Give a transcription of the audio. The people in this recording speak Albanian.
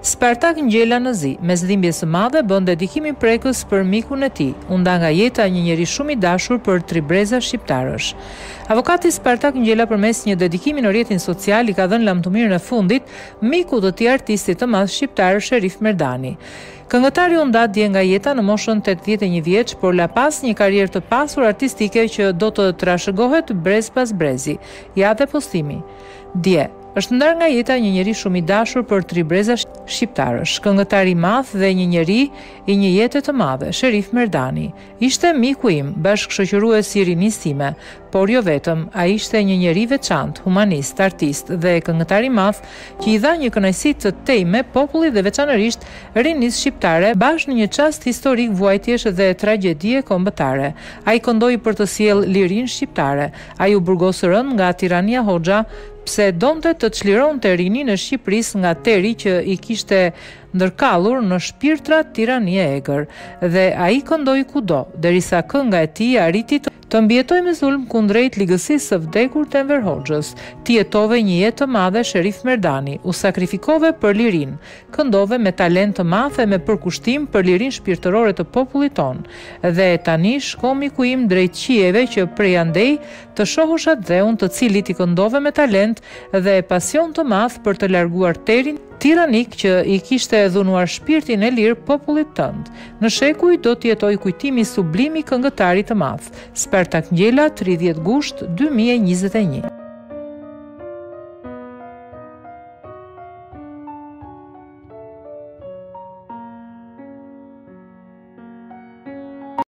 Spartak Ngjela në zi, mes dhimbjes së madhe, bën dedikimin prekës për mikun e tij, u nda nga jeta një njeri shumë i dashur për tribreza shqiptarësh. Avokati Spartak Ngjela përmes një dedikimi në rrjetin social i ka dhënë lamtumirën e fundit mikut të tij artistit të madh shqiptar Sherif Merdani. Këngëtari u nda dje nga jeta në moshën 81 vjeç, por la pas një karrierë të pasur artistike që do të trashëgohet brez pas brezi. Ja dhe postimi. Dje është ndar nga jeta një njeri shumë i dashur për tribreza shqiptarësh, këngëtar i madh dhe një njeri i një jete të madhe, Sherif Merdani. Ishte miku im, bashkëshoqërues i rinisë time, por jo vetëm, ai ishte një njeri veçantë, humanist, artist dhe këngëtar i madh që i dha një kënaqësi të tejme popullit dhe veçanërisht rinisë shqiptare, bashkë në një çast historik vuajtjesh dhe tragjedie kombëtare. Ai këndoi për të sjellë lirinë shqiptare. Ai u burgosë rënd nga tirania Hoxha, pse donte të çlironte rinin e Shqipërisë nga teri që i kishte ndërkallur në shpirtra tiranie egër, dhe ai këndoi kudo, derisa kënga e tij arriti të mbijetoj me zulm kundrejt ligësisë së vdekur të Enver Hoxhës. Ti jetove një jetë të madhe Sherif Merdani, u sakrifikove për lirin, këndove me talent të madh e me përkushtim për lirin shpirtërore të popullit ton. Dhe tani shko miku im drejt qijeve që prej andej të shohushat dhe unë të cilit i këndove me talent dhe pasion të madh për të larguar terin tiranik që i kishte dhunuar shpirtin e lirë popullit tënd. Në shekuj do të jetoj kujtimi sublimi këngëtarit të madh, Spartak Ngjela, 30 gusht 2021.